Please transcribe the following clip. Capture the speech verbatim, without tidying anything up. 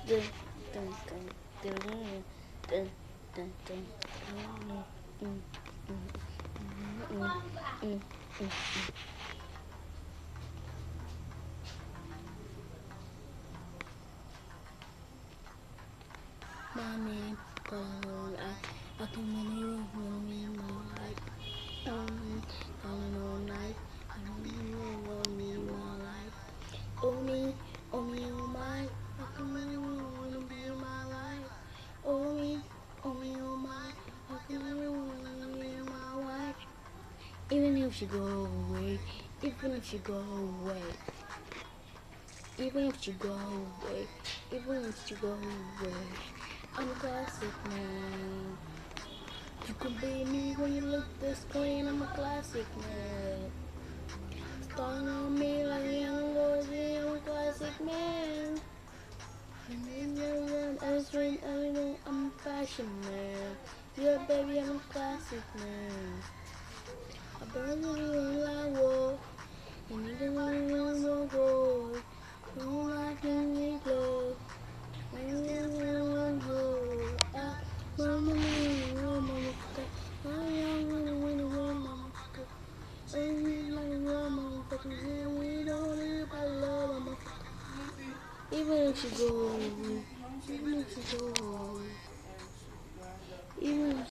dun, dun, dun, dun, dun, dun, dun, dun. Mm, mm, mm, mm, mm, mm. My name, calling I, I can many room, me in my life. Um, calling all night, I don't know me in my life. Oh me, oh me, oh my, I can many wanna be in my life. Oh me, oh me, oh my, I can many wanna be in my life. Even if she go away, even if she go away, even if she go away, even if she go away, I'm a classic man. You can be me when you look this clean, I'm a classic man. Starting on me like a young Lordy, I'm a classic man. And then you run as straight as I know I'm a fashion man. Yeah, baby, I'm a classic man. I burn the real I walk, and you can run no gold. Don't like me close. And you can run gold. Ah, mama, mama, mama, I am gonna win a win, mama. And we like a real motherfucker, and we don't live by love, motherfucker. Even if you go, even if you go, even if